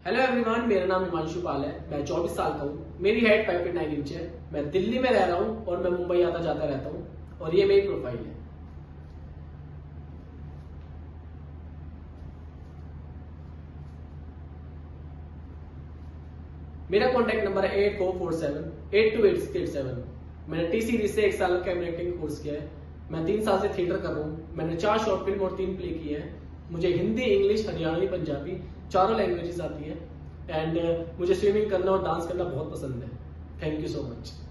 Hello everyone, मेरा नाम हिमांशु पाल है। मैं 24 साल का हूँ। मेरी हाइट 5.9 इंच है। मैं दिल्ली में रह रहा हूँ और मैं मुंबई आता जाता रहता हूँ। और ये मेरी प्रोफाइल है। मेरा कॉन्टैक्ट नंबर है 8447828687। मैंने टी सीरीज से 1 साल का कैमरा एक्टिंग कोर्स किया है। मैं 3 साल से थिएटर कर रहा हूँ। मैंने 4 शॉर्ट फिल्म और 3 प्ले किए हैं। मुझे हिंदी, इंग्लिश, हरियाणवी, पंजाबी चारों लैंग्वेजेस आती है। एंड मुझे स्विमिंग करना और डांस करना बहुत पसंद है। Thank you so much.